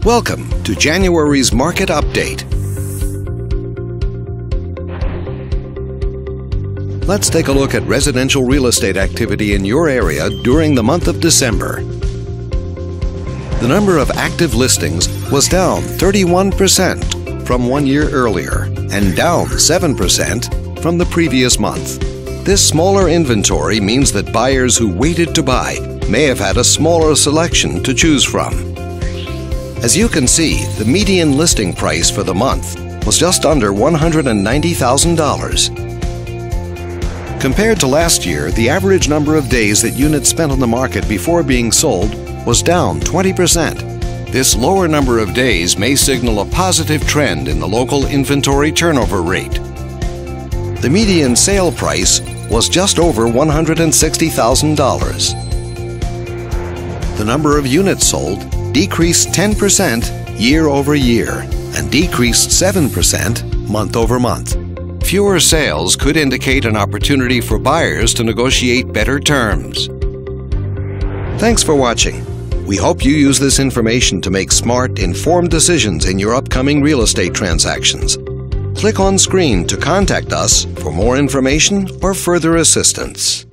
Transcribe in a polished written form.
Welcome to January's Market Update. Let's take a look at residential real estate activity in your area during the month of December. The number of active listings was down 31% from 1 year earlier and down 7% from the previous month. This smaller inventory means that buyers who waited to buy may have had a smaller selection to choose from. As you can see, the median listing price for the month was just under $190,000. Compared to last year, the average number of days that units spent on the market before being sold was down 20%. This lower number of days may signal a positive trend in the local inventory turnover rate. The median sale price was just over $160,000. The number of units sold decreased 10% year over year and decreased 7% month over month. Fewer sales could indicate an opportunity for buyers to negotiate better terms. Thanks for watching. We hope you use this information to make smart, informed decisions in your upcoming real estate transactions. Click on screen to contact us for more information or further assistance.